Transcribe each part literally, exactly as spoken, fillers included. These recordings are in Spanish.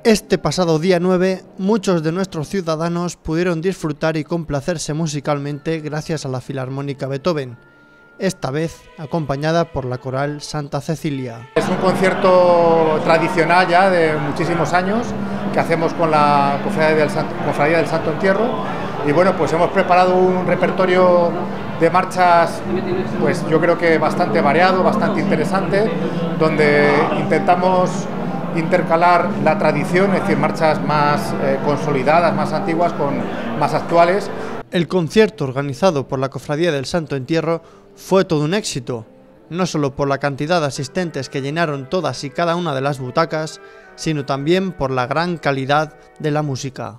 Este pasado día nueve, muchos de nuestros ciudadanos pudieron disfrutar y complacerse musicalmente gracias a la Filarmónica Beethoven, esta vez acompañada por la coral Santa Cecilia. Es un concierto tradicional ya de muchísimos años que hacemos con la Cofradía del Santo, Cofradía del Santo Entierro, y bueno, pues hemos preparado un repertorio de marchas, pues yo creo que bastante variado, bastante interesante, donde intentamos intercalar la tradición, es decir, marchas más eh, consolidadas, más antiguas, con más actuales. El concierto organizado por la Cofradía del Santo Entierro fue todo un éxito, no solo por la cantidad de asistentes que llenaron todas y cada una de las butacas, sino también por la gran calidad de la música.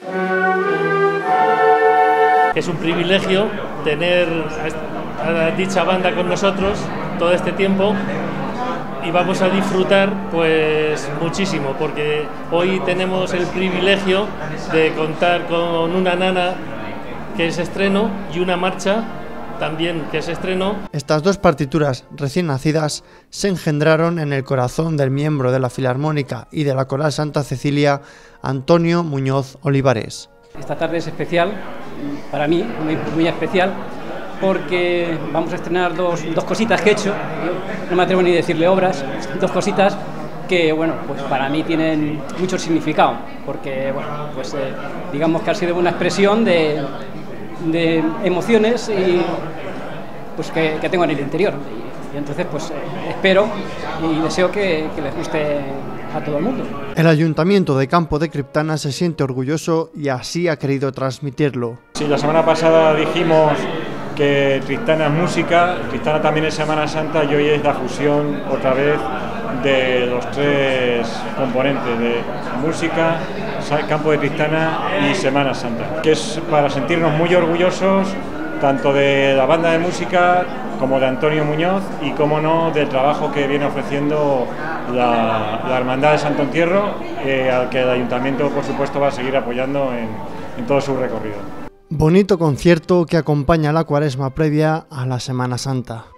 Es un privilegio tener a dicha banda con nosotros todo este tiempo. Y vamos a disfrutar pues muchísimo, porque hoy tenemos el privilegio de contar con una nana que es estreno y una marcha también que es estreno. Estas dos partituras recién nacidas se engendraron en el corazón del miembro de la Filarmónica y de la Coral Santa Cecilia, Antonio Muñoz Olivares. Esta tarde es especial, para mí, muy, muy especial, porque vamos a estrenar dos, dos cositas que he hecho, no me atrevo ni a decirle obras, dos cositas que, bueno, pues para mí tienen mucho significado, porque, bueno, pues eh, digamos que ha sido una expresión de, de emociones y, pues que, que tengo en el interior, y, y entonces pues eh, espero y deseo que, que les guste a todo el mundo. El Ayuntamiento de Campo de Criptana se siente orgulloso y así ha querido transmitirlo. Sí, la semana pasada dijimos que Tristana es música, Tristana también es Semana Santa, y hoy es la fusión otra vez de los tres componentes de música, Campo de Tristana y Semana Santa, que es para sentirnos muy orgullosos tanto de la banda de música como de Antonio Muñoz y, como no, del trabajo que viene ofreciendo la, la Hermandad de Santo Entierro, eh, al que el Ayuntamiento, por supuesto, va a seguir apoyando en, en todo su recorrido. Bonito concierto que acompaña la cuaresma previa a la Semana Santa.